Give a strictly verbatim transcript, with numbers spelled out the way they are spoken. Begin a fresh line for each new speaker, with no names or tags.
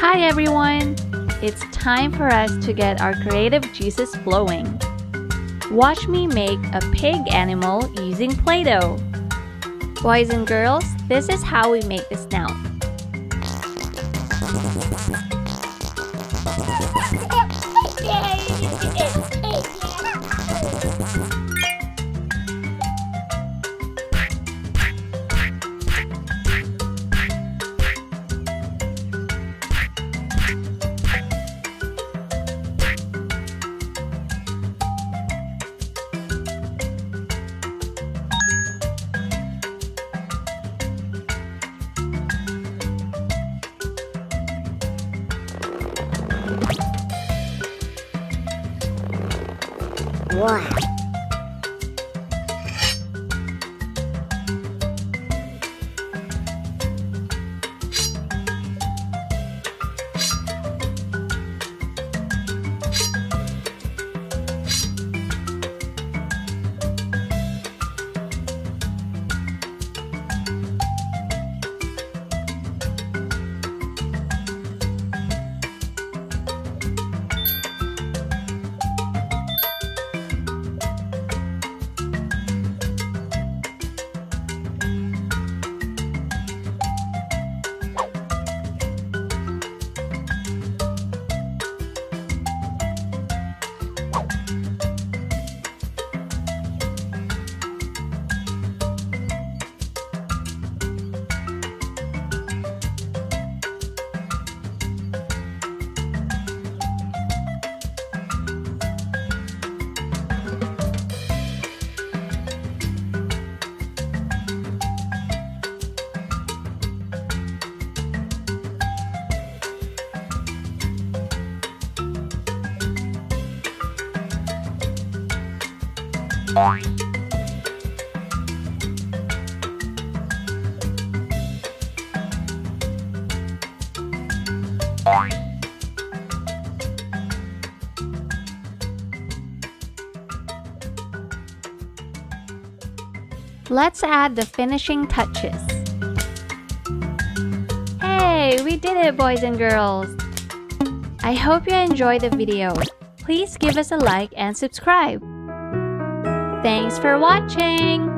Hi everyone! It's time for us to get our creative juices flowing. Watch me make a pig animal using Play-Doh. Boys and girls, this is how we make the snout.
Wow.
Let's add the finishing touches. Hey, we did it, boys and girls! I hope you enjoyed the video. Please give us a like and subscribe. Thanks for watching!